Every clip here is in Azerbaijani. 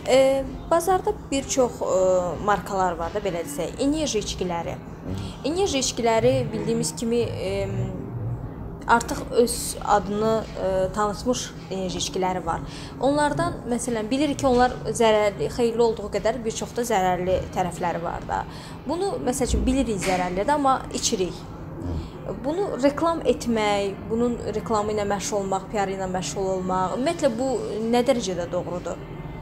Bazarda bir çox markalar var da, belə desək, enerji içkiləri. Enerji içkiləri bildiyimiz kimi artıq öz adını tanıtmış enerji içkiləri var. Onlardan məsələn bilirik ki, onlar zərərli, xeyirli olduğu qədər bir çox da zərərli tərəfləri var da. Bunu məsəl üçün bilirik zərərlidir, amma içirik. Bunu reklam etmək, bunun reklamı ilə məşğul olmaq, PR ilə məşğul olmaq, ümumiyyətlə bu nə dərəcədə doğrudur?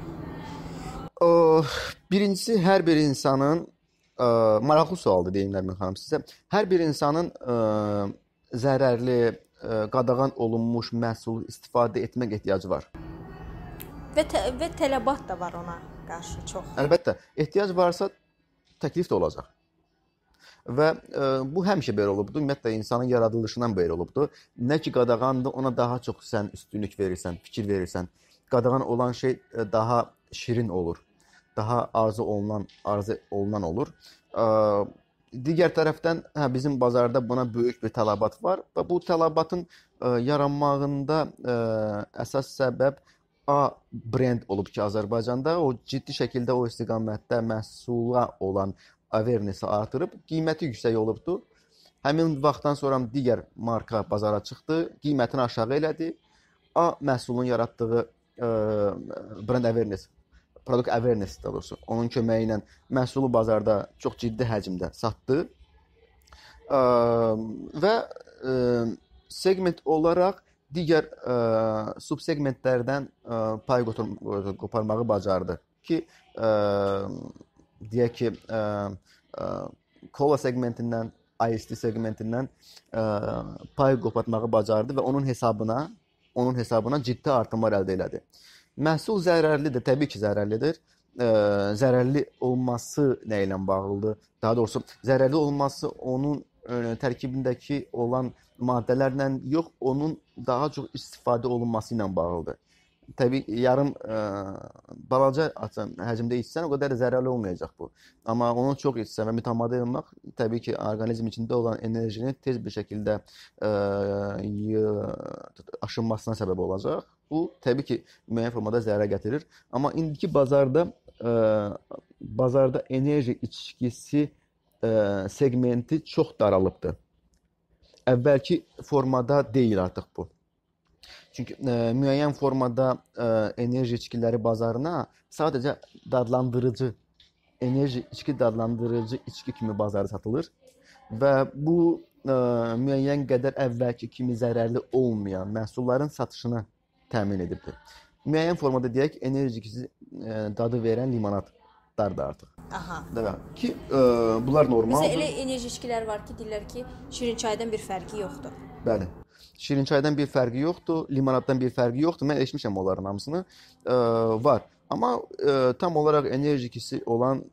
Birincisi, hər bir insanın maraqlı sualdır deyim Nərmin xanım sizə. Hər bir insanın zərərli, qadağan olunmuş məhsul istifadə etmək ehtiyacı var. Və tələbat da var ona qarşı çox. Əlbəttə, ehtiyac varsa təklif də olacaq. Və bu həmişə belə olubdur. Ümumiyyətlə, insanın yaradılışından belə olubdur. Nə ki qadağandır, ona daha çox sən üstünlük verirsən, fikir verirsən. Qadağan olan şey daha şirin olur. Daha arzu olunan olur. Digər tərəfdən bizim bazarda buna böyük bir tələbat var və bu tələbatın yaranmağında əsas səbəb A brend olub ki, Azərbaycanda o ciddi şəkildə o istiqamətdə məhsula olan awareness-i artırıb, qiyməti yüksək olubdur. Həmin vaxtdan sonra digər marka bazara çıxdı, qiymətini aşağı elədi. A məhsulun yaratdığı brand awareness, product awareness daha doğrusu, onun köməyi ilə məhsulu bazarda çox ciddi həcmdə satdı. Və segment olaraq digər subsegmentlərdən pay qoparmağı bacardı ki, deyək ki, kola segmentindən, IST segmentindən pay qopartmağı bacardı və onun hesabına ciddi artımlar əldə elədi. Məhsul zərərlidir, təbii ki, zərərlidir. Zərərli olması nə ilə bağlıdır? Daha doğrusu, zərərli olması onun tərkibindəki olan maddələrlə yox, onun daha çox istifadə olunması ilə bağlıdır. Təbii yarım balaca həcmdə içsən, o qədər zərərli olmayacaq bu. Amma onu çox içsən və mütəmadi olmaq, təbii ki, orqanizm içində olan enerjini tez bir şəkildə aşınmasına səbəb olacaq. Bu, təbii ki, müəyyən formada zərər gətirir. Amma indiki bazarda enerji içkisi segmenti çox daralıbdır. Əvvəlki formada deyil artıq bu. Çünki müəyyən formada enerji içkiləri bazarına sadəcə içki dadlandırıcı içki kimi bazarı satılır və bu müəyyən qədər əvvəlki kimi zərərli olmayan məhsulların satışını təmin edibdir. Müəyyən formada deyək, enerji içkisi dadı verən limonadlar da artıq. Aha. Ki, bunlar normaldır. Bizə elə enerji içkilər var ki, deyirlər ki, şirin çaydan bir fərqi yoxdur. Bəli. Şirin çaydan bir fərqi yoxdur, limonaddan bir fərqi yoxdur. Mən eşitmişəm onların hamısını. Var. Amma tam olaraq enerji içkisi olan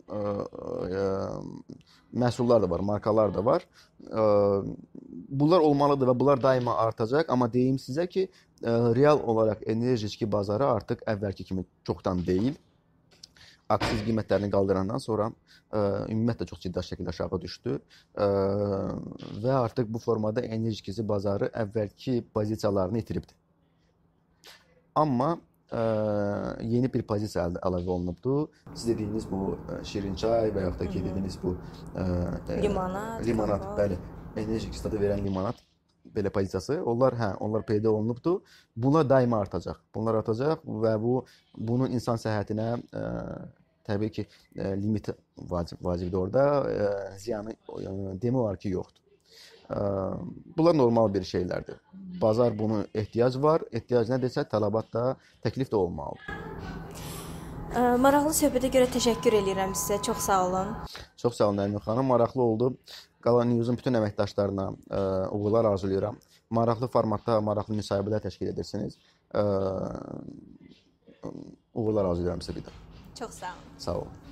məhsullar da var, markalar da var. Bunlar olmalıdır və bunlar daima artacaq. Amma deyim sizə ki, real olaraq enerji içki bazarı artıq əvvəlki kimi çoxdan deyil. Aksiz qiymətlərini qaldırandan sonra ümumiyyətlə çox ciddi şəkildə aşağı düşdü və artıq bu formada enerji içkisi bazarı əvvəlki pozisiyalarını itiribdir. Amma yeni bir pozisiya əlavə olunubdur. Siz dediyiniz bu şirin çay və yaxud da ki, dediyiniz bu limonad, bəli, enerji içkisi dadı verən limonad belə pozisiyası, onlar peyda olunubdur. Bunlar daima artacaq. Bunlar artacaq və bunun insan səhhətinə təbii ki, limit vacibdir orada. Ziyanı demək olar ki, yoxdur. Bunlar normal bir şeylərdir. Bazar bunu ehtiyac var. Ehtiyac nədirsə, tələbat da, təklif də olmalıdır. Maraqlı söhbətə görə təşəkkür edirəm sizə. Çox sağ olun. Çox sağ olun Nərmin xanım. Maraqlı oldu. Qalan News'un bütün əməkdaşlarına uğurlar arzulayıram. Maraqlı formatda, maraqlı müsahibələr təşkil edirsiniz. Uğurlar arzulayıram sizə bir də. Çox sağ olun. Sağ olun.